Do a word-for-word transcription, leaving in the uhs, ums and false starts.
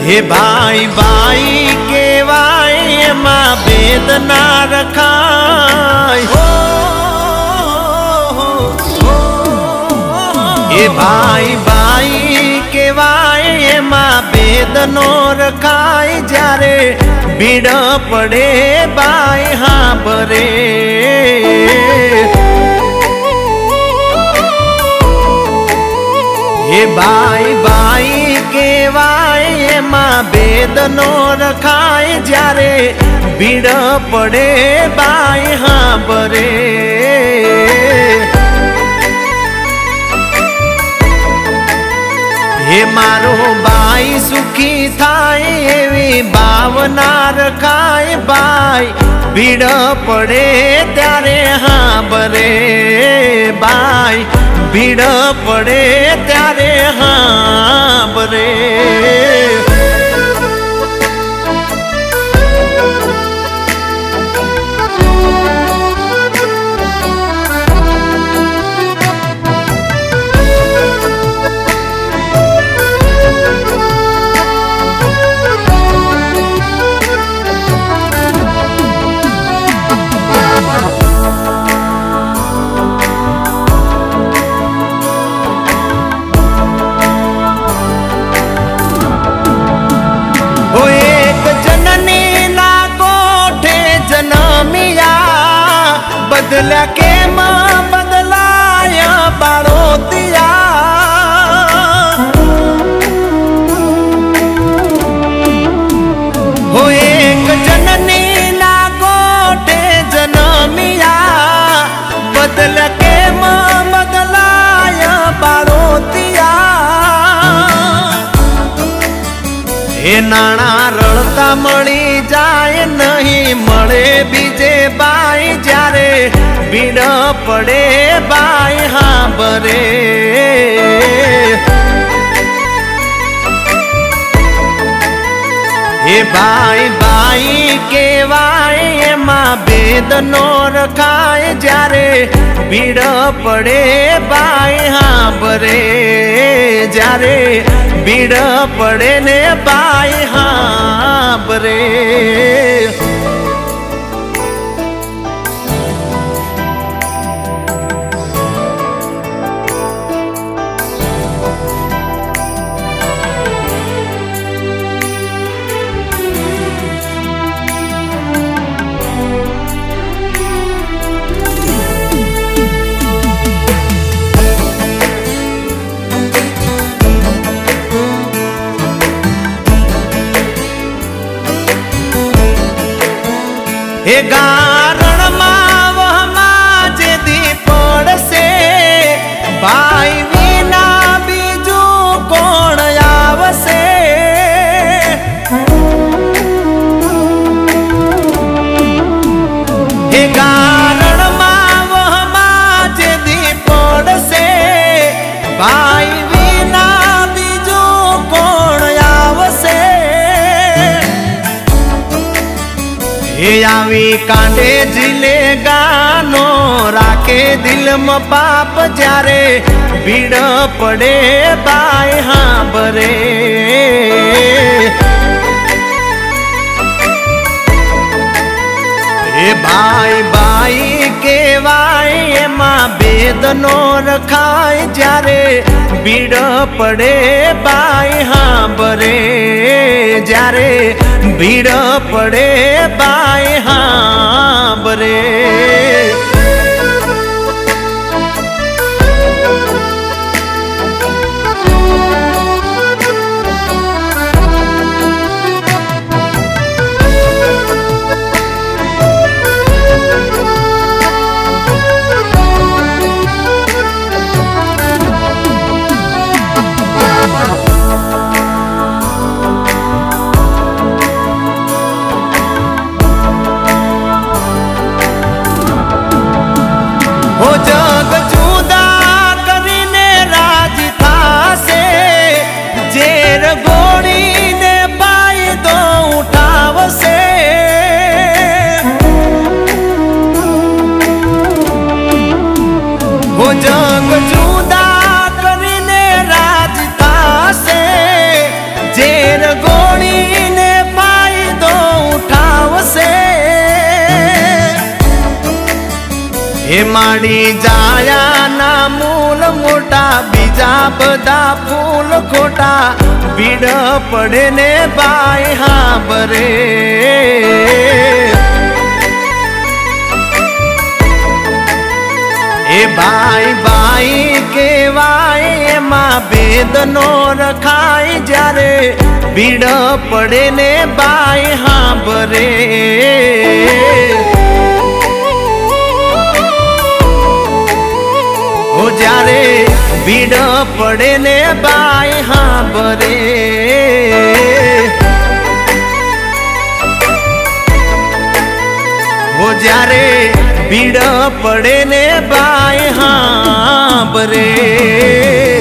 हे भाई भाई केवाय मां भेद ना रखाय। हे भाई भाई केवाय मां भेद नो रखाय। जारे भीड़ पड़े बाय हाँ बरे। हे भाई भाई केवाय मां भेद नो रखाय। जारे भीड़ पड़े बाय हाँ बरे। हे मारो भाई सुखी थाय एवी भावना रखाय। भाई भीड़ पड़े त्यारे हाँ बरे। भाई भीड़ पड़े त्यारे हाँ बरे। बदला के मां बदलाया बाड़ोतिया। हो एक जननी ना गोठे जनमिया। बदला के मां बदलाया बाड़ोतिया। हे नाना रड़ता मળી जाए नहीं मळे बीजे बाई। जारे भीड़ पड़े बाय हाँ बरे। हे भाई भाई केवाय मां भेद नो रखाय। जारे भीड़ पड़े बाय हाँ बरे। जारे भीड़ पड़े ने बाय हाँ बरे। हे गारण मां वह मां जे दी पड़से। भाई विना बीजू कोण आवसे। हे गारण मां वह मां जे दी पड़से। भाई विना बीजू कोण आवसे। हे आवी कांडे जिले गानो राखे दिल में पाप। जारे भीड़ पड़े बाय हाँ बरे। हे भाई भाई केवाय मां भेद नो रखाय। जारे भीड़ पड़े बाय हाँ बरे। जारे भीड़ पड़े बाय हाँ बरे। गोड़ એ માડી જાયા ના મૂલ મોટા બીજા બધા ફૂલ ખોટા ભીડ પડે ને બાઈ હા બરે એ ભાઈ ભાઈ કેવાય એમાં ભેદ નો રખાય જ્યારે ભીડ પડે ને બાઈ હા બરે ઓ જ્યારે ભીડ પડે ને બાઈ હા બરે ઓ જ્યારે ભીડ પડે ને બાઈ હા બરે।